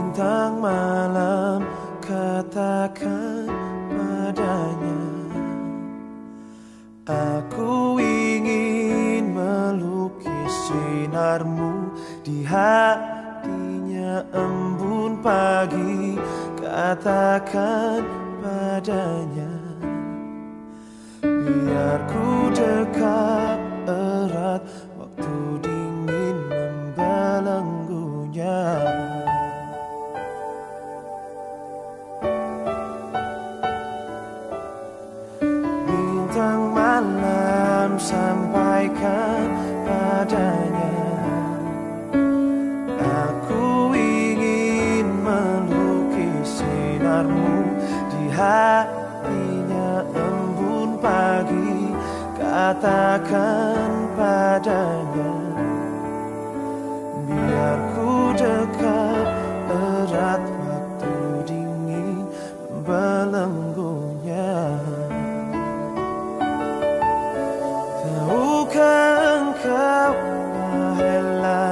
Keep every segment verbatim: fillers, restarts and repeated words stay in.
bintang malam, katakan padanya, aku ingin melukis sinarmu di hatinya embun pagi. Katakan padanya, biar ku dekat erat waktu dingin membelenggunya. Bintang malam, sampaikan padanya, aku ingin melukis sinarmu di hatinya embun pagi. Katakan padanya, biar ku dekat erat waktu dingin membelenggunya. Tahukah engkau, wahai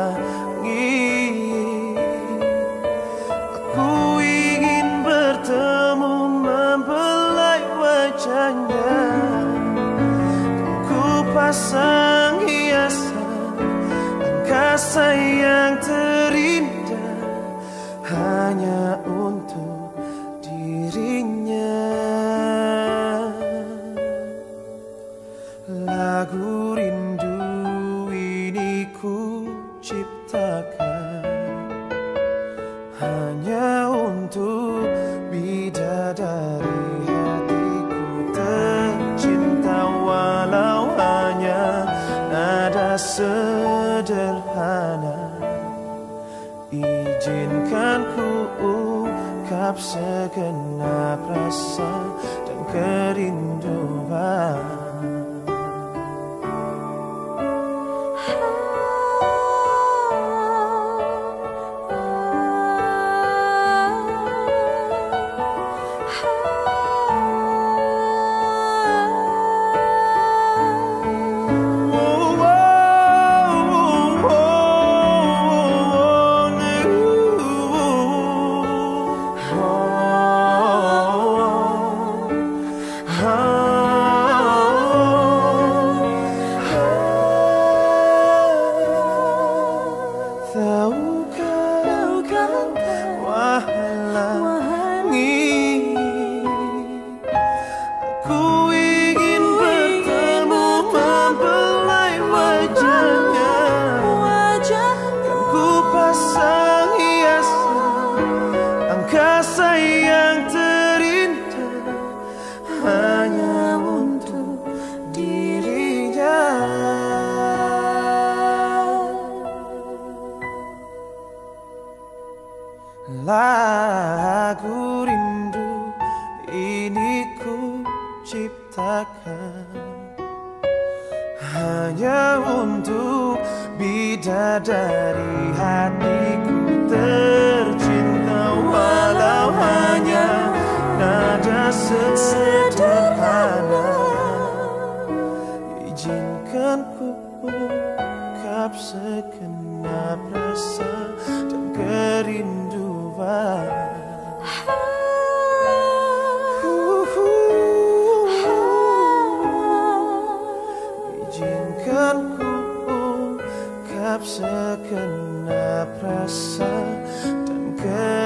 langit, aku ingin bertemu membelai wajahnya. Ku pasang hiasan angkasa yang terindah hanya untuk dirinya. Lagu rindu ini ku ciptakan hanya untuk bidadari hatiku tercinta, walau hanya nada sederhana. Izinkan ku ungkap segenap rasa dan kerinduan. Tahukah, wahai langit, aku ingin bertemu membelai wajahnya. Kan ku pasang hiasan angkasa yang terindah hanya untuk dirinya. Lagu rindu ini ku ciptakan hanya untuk bidadari hatiku tercinta, walau hanya nada sederhana. Izinkan ku ungkap segenap rasa dan kerinduan. Izinkan ku ungkap segenap rasa dan kerinduan.